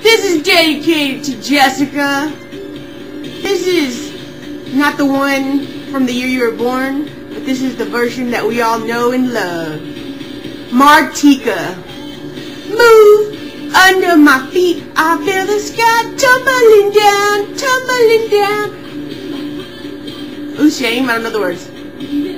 This is dedicated to Jessica. This is not the one from the year you were born, but this is the version that we all know and love. Martika. Move under my feet, I feel the sky tumbling down, tumbling down. Ooh, shame, I don't know the words.